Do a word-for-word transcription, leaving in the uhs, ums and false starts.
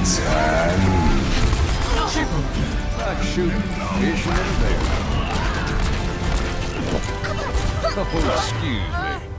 Time. Like shooting fish in a bear. Oh, excuse me.